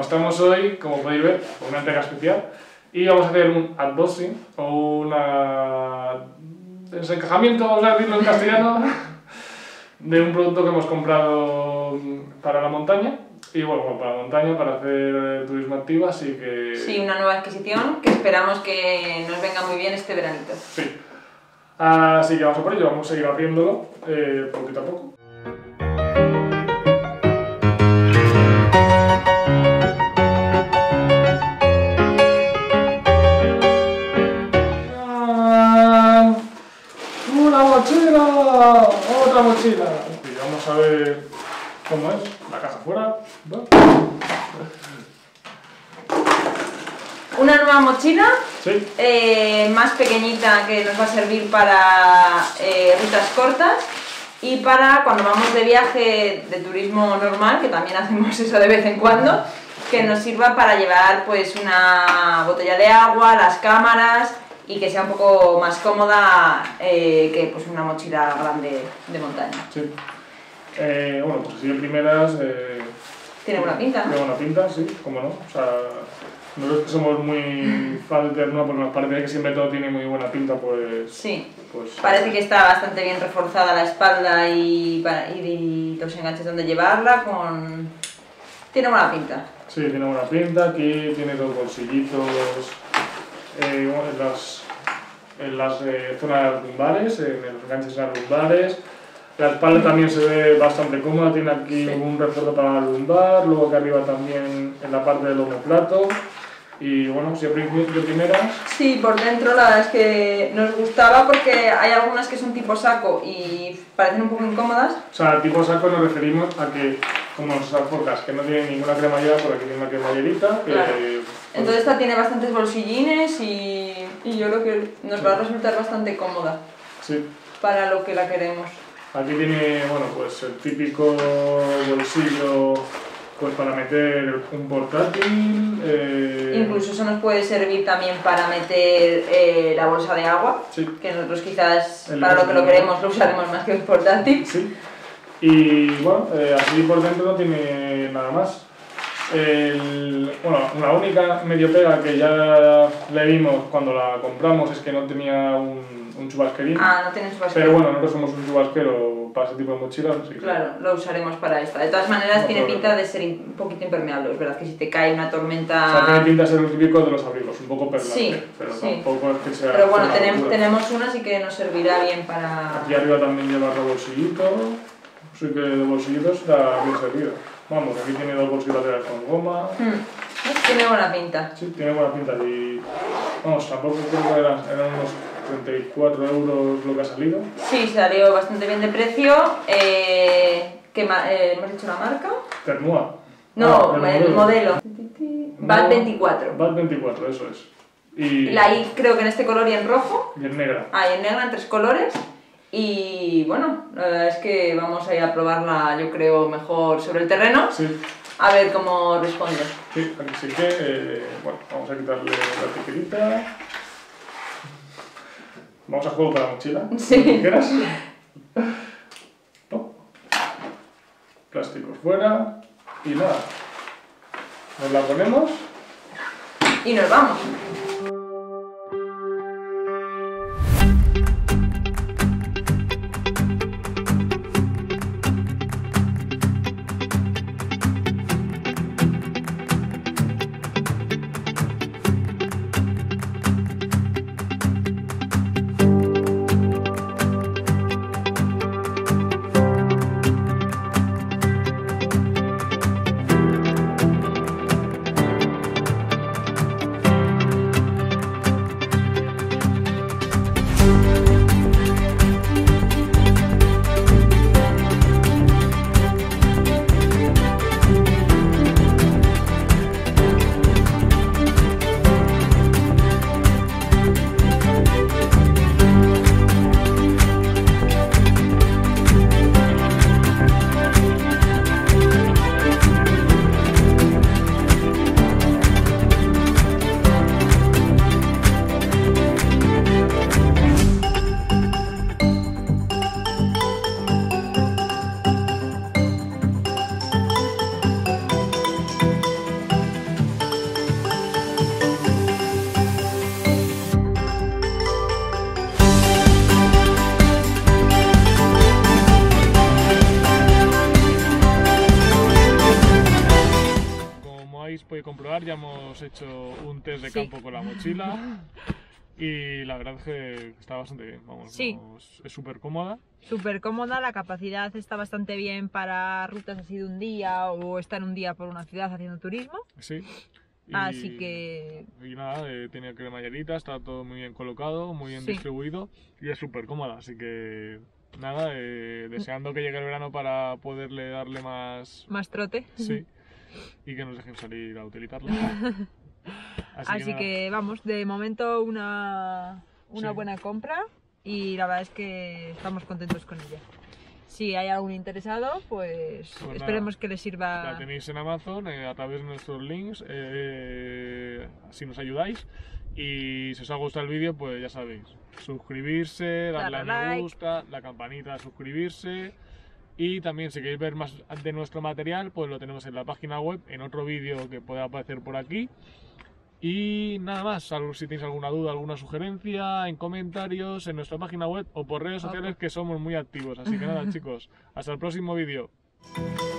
estamos hoy, como podéis ver, con una entrega especial y vamos a hacer un unboxing o una desencajamiento, vamos a decirlo en castellano, de un producto que hemos comprado para la montaña. Y bueno, para la montaña, para hacer turismo activo, así que... Sí, una nueva adquisición que esperamos que nos venga muy bien este veranito. Sí. Así que vamos a por ello, vamos a ir abriéndolo poquito a poco. ¡Una mochila! ¡Otra mochila! Y vamos a ver cómo es la caja afuera. Una nueva mochila, Sí. más pequeñita, que nos va a servir para rutas cortas y para cuando vamos de viaje de turismo normal, que también hacemos eso de vez en cuando, que nos sirva para llevar pues una botella de agua, las cámaras y que sea un poco más cómoda que pues una mochila grande de montaña. Sí. Bueno, pues así de primeras... Tiene buena pinta, ¿no? Tiene buena pinta, sí, cómo no. O sea, nosotros que somos muy fans de Ternua, porque nos parece que siempre todo tiene muy buena pinta, pues... Sí, pues, parece que está bastante bien reforzada la espalda y los enganches donde llevarla, tiene buena pinta. Sí, tiene buena pinta, aquí tiene dos bolsillitos en las zonas lumbares, en los enganches en las lumbares. La espalda también se ve bastante cómoda, tiene aquí un refuerzo para la lumbar, luego aquí arriba también en la parte del omoplato. Y bueno, siempre de primeras. Sí, por dentro la verdad es que nos gustaba porque hay algunas que son tipo saco y parecen un poco incómodas. O sea, tipo saco nos referimos a que, como nuestras focas, que no tienen ninguna cremallera, por aquí tiene una cremallerita. Claro. Entonces esta tiene bastantes bolsillines y yo creo que nos va a resultar bastante cómoda. Sí. Para lo que la queremos. Aquí tiene, bueno, pues el típico bolsillo pues para meter un portátil. Incluso eso nos puede servir también para meter la bolsa de agua, Sí. que nosotros quizás para lo que lo queremos lo usaremos más que un portátil. Sí. Y bueno, así por dentro no tiene nada más. Bueno, una única medio pega que ya le vimos cuando la compramos es que no tenía un chubasquerín. No tiene chubasquero. Pero bueno, nosotros somos un chubasquero para ese tipo de mochilas, así que... Claro, lo usaremos para esta. De todas maneras No, tiene claro. pinta de ser un poquito impermeable, es verdad que si te cae una tormenta... O sea, tiene pinta de ser un típico de los abrigos, un poco perlante, Sí, pero sí. tampoco es que sea... Pero bueno, una locura. tenemos una, así que nos servirá bien para... Aquí arriba también lleva otro bolsillito, así que de bolsillitos está bien servido. Vamos, aquí tiene dos bolsillos laterales con goma. Tiene buena pinta. Sí, tiene buena pinta y... Vamos, tampoco creo que eran unos 34 euros lo que ha salido. Sí, salió bastante bien de precio. ¿Hemos dicho la marca? Ternua. No, el modelo. No, BAT 24. BAT 24, eso es. Y La I creo que en este color y en rojo. en negra. Y en negra en 3 colores. Y bueno, la verdad es que vamos a ir a probarla, yo creo, mejor sobre el terreno. Sí, A ver cómo responde. sí, así que, bueno, vamos a quitarle la tijerita. Vamos a juego con la mochila. Sí. ¿Tijeras? No. Plásticos fuera. Y nada. Nos la ponemos. Y nos vamos. llegar ya hemos hecho un test de campo con la mochila y la verdad es que está bastante bien, vamos, Sí. es súper cómoda. Súper cómoda, la capacidad está bastante bien para rutas así de un día o estar un día por una ciudad haciendo turismo. Sí. Así que... Y nada, tiene cremallerita, está todo muy bien colocado, muy bien Sí. distribuido y es súper cómoda, así que nada, deseando que llegue el verano para poderle darle más... Más trote. Sí, y que nos dejen salir a utilizarla. Así nada. que vamos, de momento una Sí. buena compra y la verdad es que estamos contentos con ella. Si hay algún interesado, pues Pues esperemos nada, que les sirva. La tenéis en Amazon a través de nuestros links, si nos ayudáis. Y si os ha gustado el vídeo, pues ya sabéis, suscribirse, darle a me like. gusta, la campanita de suscribirse. Y también si queréis ver más de nuestro material, pues lo tenemos en la página web, en otro vídeo que pueda aparecer por aquí. Y nada más, salvo si tenéis alguna duda, alguna sugerencia, en comentarios, en nuestra página web o por redes sociales, que somos muy activos. Así que nada, chicos, hasta el próximo vídeo.